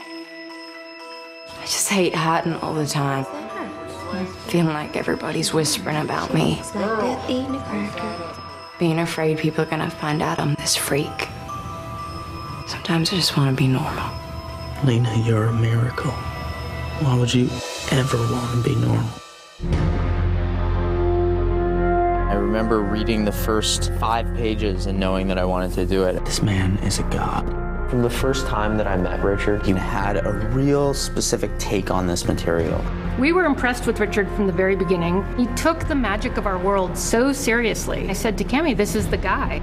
I just hate hiding all the time. Feeling like everybody's whispering about me. Being afraid people are gonna find out I'm this freak. Sometimes I just want to be normal. Lena, you're a miracle. Why would you ever want to be normal? I remember reading the first 5 pages and knowing that I wanted to do it. This man is a god. From the first time that I met Richard, he had a real specific take on this material. We were impressed with Richard from the very beginning. He took the magic of our world so seriously. I said to Cami, this is the guy.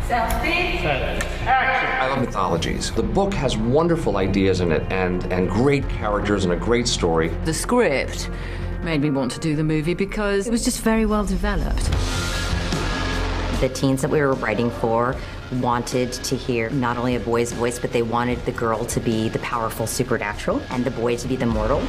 I love mythologies. The book has wonderful ideas in it and great characters and a great story. The script made me want to do the movie because it was just very well developed. The teens that we were writing for wanted to hear not only a boy's voice, but they wanted the girl to be the powerful supernatural and the boy to be the mortal.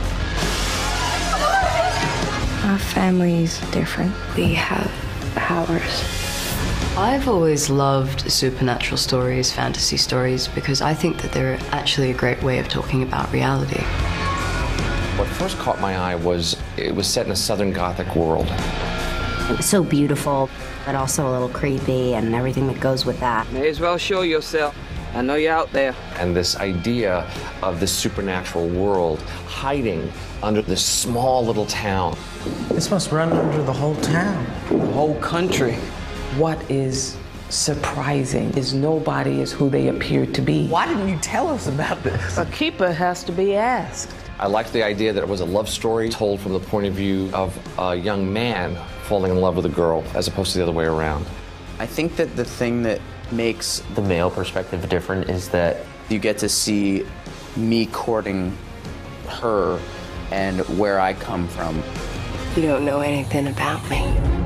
Our family's different. We have powers. I've always loved supernatural stories, fantasy stories, because I think that they're actually a great way of talking about reality. What first caught my eye was it was set in a Southern Gothic world. It was so beautiful, but also a little creepy and everything that goes with that. May as well show yourself. I know you're out there. And this idea of this supernatural world hiding under this small little town. This must run under the whole town. The whole country. What is surprising is nobody is who they appear to be. Why didn't you tell us about this? A keeper has to be asked. I liked the idea that it was a love story told from the point of view of a young man falling in love with a girl, as opposed to the other way around. I think that the thing that makes the male perspective different is that you get to see me courting her and where I come from. You don't know anything about me.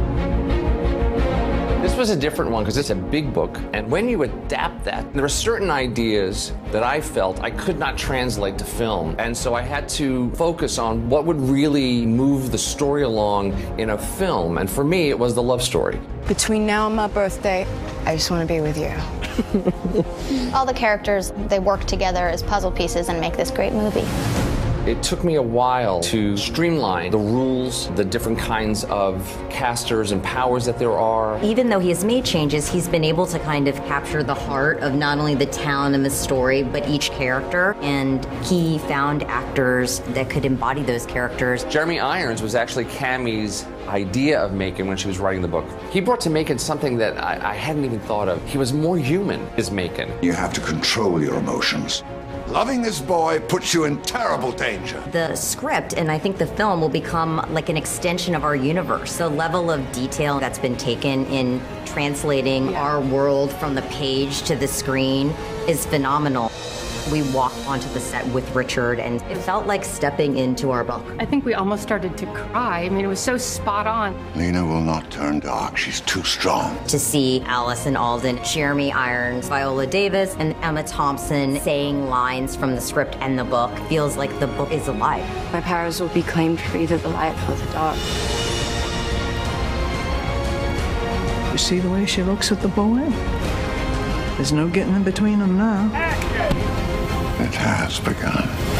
This was a different one because it's a big book, and when you adapt that, there are certain ideas that I felt I could not translate to film, and so I had to focus on what would really move the story along in a film, and for me, it was the love story. Between now and my birthday, I just want to be with you. All the characters, they work together as puzzle pieces and make this great movie. It took me a while to streamline the rules, the different kinds of casters and powers that there are. Even though he has made changes, he's been able to kind of capture the heart of not only the town and the story, but each character. And he found actors that could embody those characters. Jeremy Irons was actually Cami's idea of Macon when she was writing the book. He brought to Macon something that I hadn't even thought of. He was more human as Macon. You have to control your emotions. Loving this boy puts you in terrible danger. The script, and I think the film, will become like an extension of our universe. The level of detail that's been taken in translating our world from the page to the screen is phenomenal. We walked onto the set with Richard, and it felt like stepping into our book. I think we almost started to cry. I mean, it was so spot on. Lena will not turn dark. She's too strong. To see Allison Alden, Jeremy Irons, Viola Davis, and Emma Thompson saying lines from the script and the book feels like the book is alive. My powers will be claimed for either the light or the dark. You see the way she looks at the boy? There's no getting in between them now. It has begun.